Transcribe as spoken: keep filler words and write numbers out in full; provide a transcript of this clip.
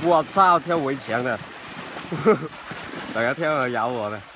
我操，跳围墙了！大家跳了咬我了。